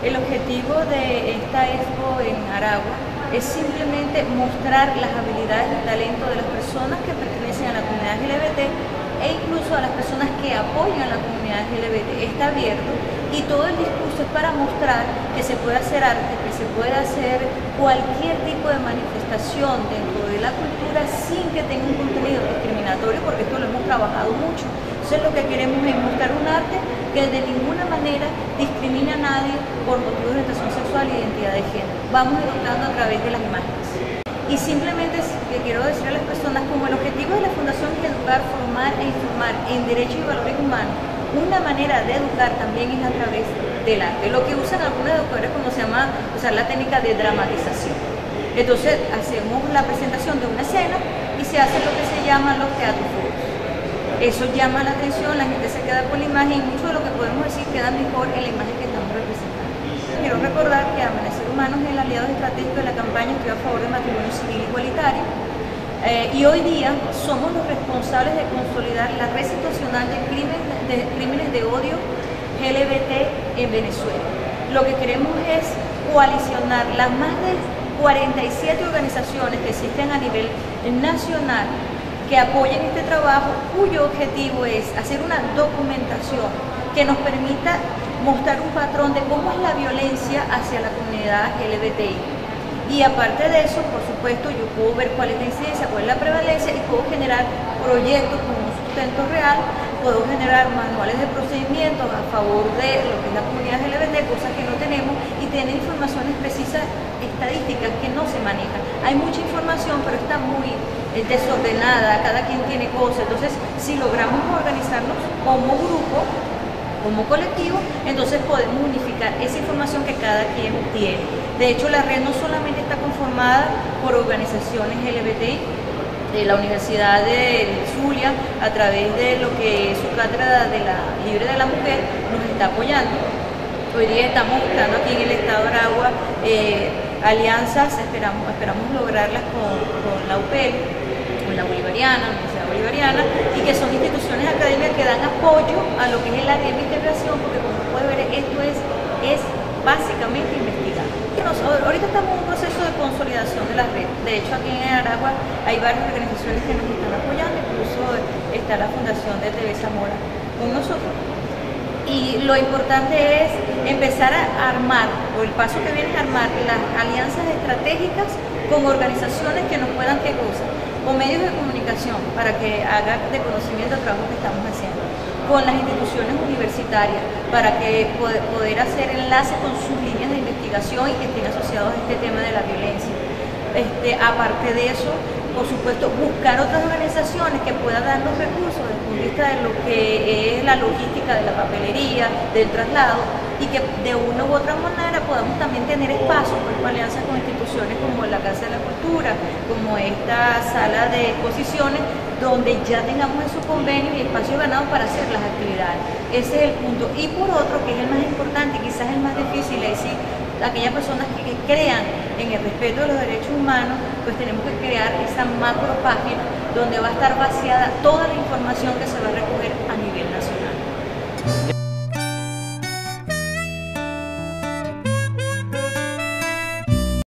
El objetivo de esta expo en Aragua es simplemente mostrar las habilidades y talento de las personas que pertenecen a la comunidad LGBT e incluso a las personas que apoyan a la comunidad LGBT. Está abierto y todo el discurso es para mostrar que se puede hacer arte, que se puede hacer cualquier tipo de manifestación dentro de la cultura sin que tenga un contenido discriminatorio, porque esto lo hemos trabajado mucho. Entonces lo que queremos es mostrar un arte que de ninguna manera discrimina a nadie por motivos de orientación sexual e identidad de género. Vamos educando a través de las imágenes. Y simplemente que quiero decir a las personas, como el objetivo de la Fundación es educar, formar e informar en derechos y valores humanos, una manera de educar también es a través del arte. Lo que usan algunos educadores, como se llama, usar la técnica de dramatización. Entonces hacemos la presentación de una escena y se hace lo que se llama los teatros foros. Eso llama la atención, la gente se queda con la imagen y mucho de lo que podemos decir queda mejor en la imagen que estamos representando. Quiero recordar que Amanecer Humanos es el aliado estratégico de la campaña Estoy a favor del matrimonio civil igualitario. Y hoy día somos los responsables de consolidar la red situacional de crímenes de odio LGBT en Venezuela. Lo que queremos es coalicionar las más de 47 organizaciones que existen a nivel nacional que apoyen este trabajo, cuyo objetivo es hacer una documentación que nos permita mostrar un patrón de cómo es la violencia hacia la comunidad LGBTI. Y aparte de eso, por supuesto, yo puedo ver cuál es la incidencia, cuál es la prevalencia y puedo generar proyectos con un sustento real, puedo generar manuales de procedimientos a favor de lo que es la comunidad LGBT, cosas que no tenemos, y tener informaciones precisas, estadísticas que no se manejan. Hay mucha información, pero está muy desordenada, cada quien tiene cosas. Entonces, si logramos organizarnos como grupo, como colectivo, entonces podemos unificar esa información que cada quien tiene. De hecho, la red no solamente está conformada por organizaciones LGBTI, de la Universidad de Zulia, a través de lo que es su cátedra de la Libre de la Mujer, nos está apoyando. Hoy día estamos buscando aquí en el estado de Aragua alianzas, esperamos lograrlas con la UPEL, con la Bolivariana, la Universidad Bolivariana, y que son instituciones académicas que dan apoyo a lo que es el área de integración, porque como puede ver, esto es básicamente investigar. Ahorita estamos en un proceso de consolidación de la red. De hecho, aquí en Aragua hay varias organizaciones que nos están apoyando, incluso está la Fundación de TV Zamora con nosotros. Y lo importante es empezar a armar, o el paso que viene es armar las alianzas estratégicas con organizaciones que nos puedan, ¿qué cosa? Con medios de comunicación, para que haga de conocimiento el trabajo que estamos haciendo, con las instituciones universitarias, para que poder hacer enlace con sus líneas de investigación y que estén asociados a este tema de la violencia. Aparte de eso, por supuesto, buscar otras organizaciones que puedan darnos recursos desde el punto de vista de lo que es la logística de la papelería, del traslado, y que de una u otra manera podamos también tener espacios, por ejemplo, alianzas con instituciones como la Casa de la Cultura, como esta sala de exposiciones, donde ya tengamos en su convenio y espacio ganado para hacer las actividades. Ese es el punto. Y por otro, que es el más importante, quizás el más difícil, es decir, aquellas personas que crean en el respeto de los derechos humanos, pues tenemos que crear esa macro página donde va a estar vaciada toda la información que se va a recoger a nivel nacional.